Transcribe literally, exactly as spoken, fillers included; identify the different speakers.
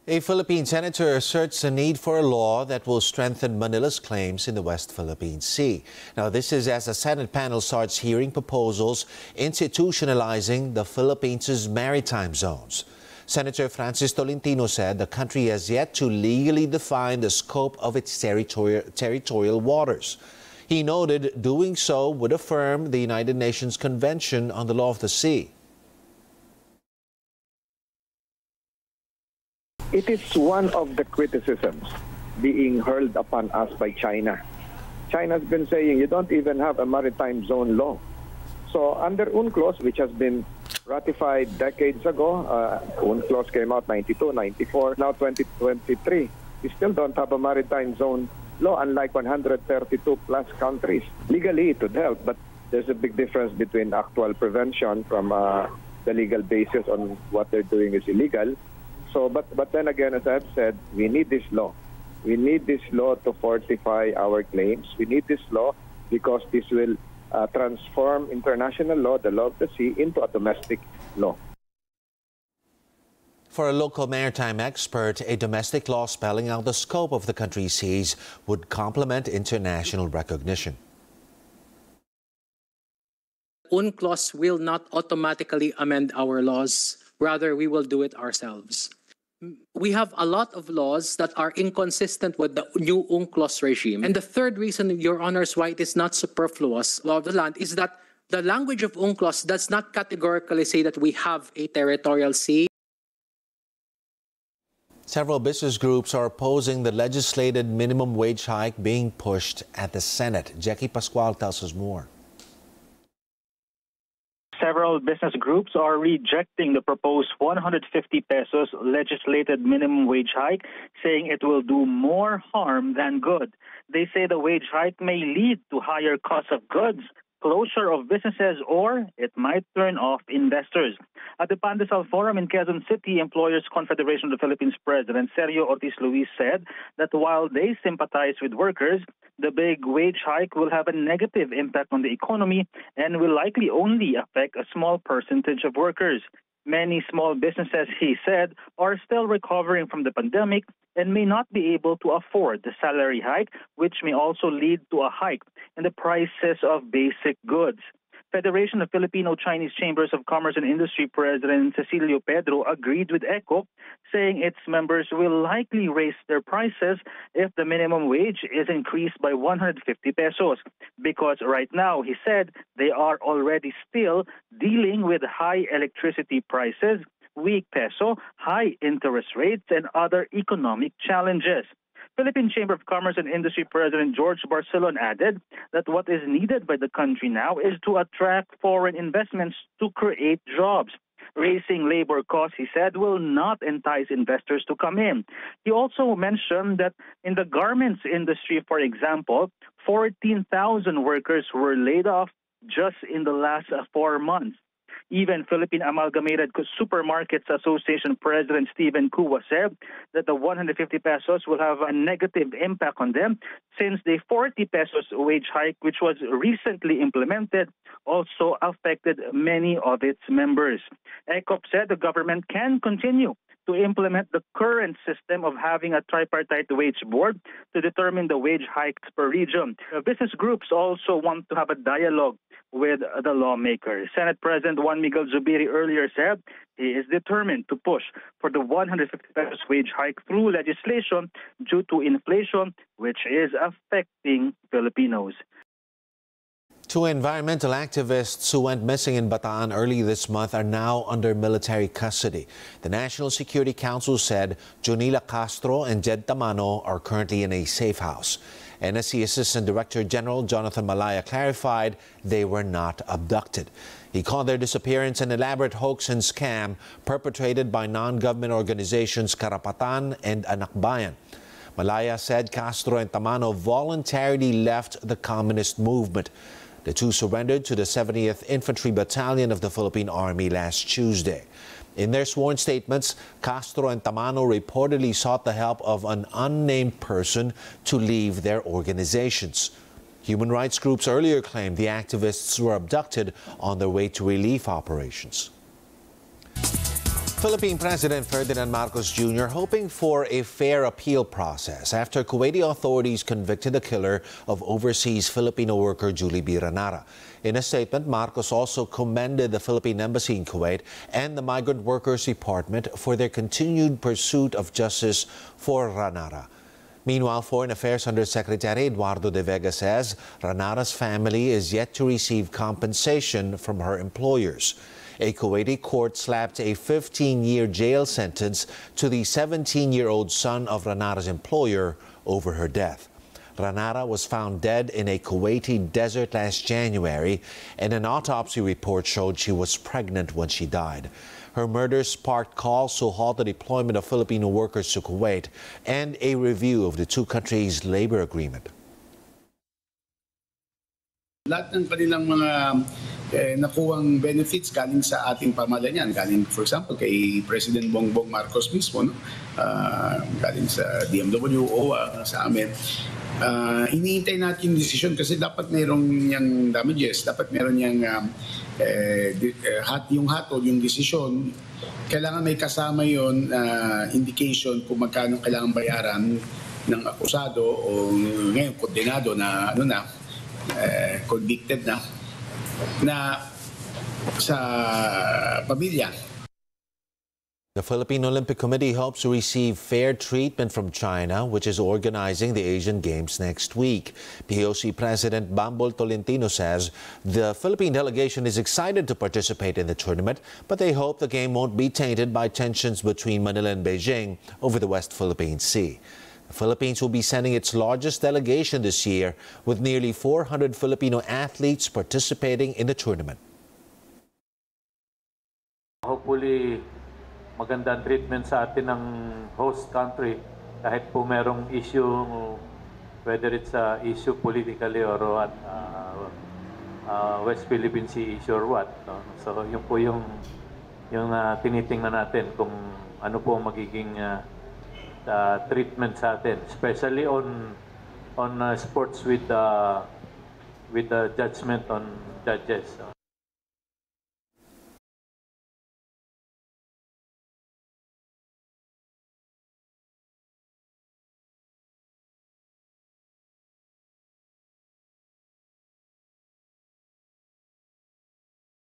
Speaker 1: A Philippine senator asserts a need for a law that will strengthen Manila's claims in the West Philippine Sea. Now, this is as the Senate panel starts hearing proposals institutionalizing the Philippines' maritime zones. Senator Francis Tolentino said the country has yet to legally define the scope of its territorial, territorial waters. He noted doing so would affirm the United Nations Convention on the Law of the Sea.
Speaker 2: It is one of the criticisms being hurled upon us by China. China's been saying you don't even have a maritime zone law. So under UNCLOS, which has been ratified decades ago, uh, UNCLOS came out ninety-two, ninety-four, now twenty twenty-three, we still don't have a maritime zone law, unlike one hundred thirty-two plus countries. Legally, it would help, but there's a big difference between actual prevention from uh, the legal basis on what they're doing is illegal. So, but, but then again, as I've said, we need this law. We need this law to fortify our claims. We need this law because this will uh, transform international law, the law of the sea, into a domestic law.
Speaker 1: For a local maritime expert, a domestic law spelling out the scope of the country's seas would complement international recognition.
Speaker 3: UNCLOS will not automatically amend our laws. Rather, we will do it ourselves. We have a lot of laws that are inconsistent with the new UNCLOS regime. And the third reason, Your Honors, why it is not superfluous law of the land is that the language of UNCLOS does not categorically say that we have a territorial sea.
Speaker 1: Several business groups are opposing the legislated minimum wage hike being pushed at the Senate. Jackie Pascual tells us more.
Speaker 4: Several business groups are rejecting the proposed one hundred fifty pesos legislated minimum wage hike, saying it will do more harm than good. They say the wage hike may lead to higher costs of goods, closure of businesses, or it might turn off investors. At the Pandesal Forum in Quezon City, Employers Confederation of the Philippines President Sergio Ortiz Luis said that while they sympathize with workers, the big wage hike will have a negative impact on the economy and will likely only affect a small percentage of workers. Many small businesses, he said, are still recovering from the pandemic and may not be able to afford the salary hike, which may also lead to a hike in the prices of basic goods. Federation of Filipino-Chinese Chambers of Commerce and Industry President Cecilio Pedro agreed with ECOP, saying its members will likely raise their prices if the minimum wage is increased by one hundred fifty pesos. Because right now, he said, they are already still dealing with high electricity prices, weak peso, high interest rates, and other economic challenges. Philippine Chamber of Commerce and Industry President George Barcelon added that what is needed by the country now is to attract foreign investments to create jobs. Raising labor costs, he said, will not entice investors to come in. He also mentioned that in the garments industry, for example, fourteen thousand workers were laid off just in the last four months. Even Philippine Amalgamated Supermarkets Association President Stephen Kua said that the one hundred fifty pesos will have a negative impact on them since the forty pesos wage hike, which was recently implemented, also affected many of its members. ECOP said the government can continue to implement the current system of having a tripartite wage board to determine the wage hikes per region. The business groups also want to have a dialogue with the lawmakers. Senate President Juan Miguel Zubiri earlier said he is determined to push for the one hundred fifty pesos wage hike through legislation due to inflation, which is affecting Filipinos.
Speaker 1: Two environmental activists who went missing in Bataan early this month are now under military custody. The National Security Council said Jonila Castro and Jed Tamano are currently in a safe house. N S C Assistant Director General Jonathan Malaya clarified they were not abducted. He called their disappearance an elaborate hoax and scam perpetrated by non-government organizations Karapatan and Anakbayan. Malaya said Castro and Tamano voluntarily left the communist movement. The two surrendered to the seventieth Infantry Battalion of the Philippine Army last Tuesday. In their sworn statements, Castro and Tamano reportedly sought the help of an unnamed person to leave their organizations. Human rights groups earlier claimed the activists were abducted on their way to relief operations. Philippine President Ferdinand Marcos Junior hoping for a fair appeal process after Kuwaiti authorities convicted the killer of overseas Filipino worker Julie B. Ranara. In a statement, Marcos also commended the Philippine Embassy in Kuwait and the Migrant Workers Department for their continued pursuit of justice for Ranara. Meanwhile, Foreign Affairs Undersecretary Eduardo De Vega says Ranara's family is yet to receive compensation from her employers. A Kuwaiti court slapped a fifteen-year jail sentence to the seventeen-year-old son of Ranara's employer over her death. Ranara was found dead in a Kuwaiti desert last January, and an autopsy report showed she was pregnant when she died. Her murder sparked calls to halt the deployment of Filipino workers to Kuwait and a review of the two countries' labor agreement.
Speaker 5: Lahat ng kanilang mga eh, nakuwang benefits galing sa ating pamahalaan, galing for example kay President Bongbong Marcos mismo, no? uh, galing sa D M W O uh, sa amin. Uh, iniintay natin yung decision kasi dapat mayroong yung damages, dapat mayroon yung um, eh, hat, yung hatol, yung decision. Kailangan may kasama yon uh, indication kung magkano kailangan bayaran ng akusado o ngayon kondenado na ano na Uh, convicted na na sa pamilya.
Speaker 1: The Philippine Olympic Committee hopes to receive fair treatment from China, which is organizing the Asian Games next week. P O C President Bambol Tolentino says the Philippine delegation is excited to participate in the tournament, but they hope the game won't be tainted by tensions between Manila and Beijing over the West Philippine Sea. The Philippines will be sending its largest delegation this year, with nearly four hundred Filipino athletes participating in the tournament.
Speaker 6: Hopefully, magandang treatment sa atin ng host country kahit po merong issue, whether it's a issue politically or what, uh, uh, West Philippine Sea issue or what. No? So yun po yung, yung uh, tinitingnan natin kung ano po magiging uh, Uh, treatment sa atin, especially on on uh, sports with uh, with the judgment on judges.